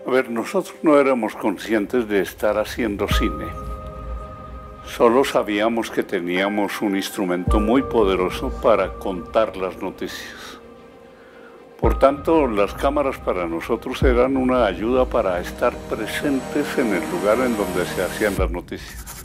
A ver, nosotros no éramos conscientes de estar haciendo cine. Solo sabíamos que teníamos un instrumento muy poderoso para contar las noticias. Por tanto, las cámaras para nosotros eran una ayuda para estar presentes en el lugar en donde se hacían las noticias.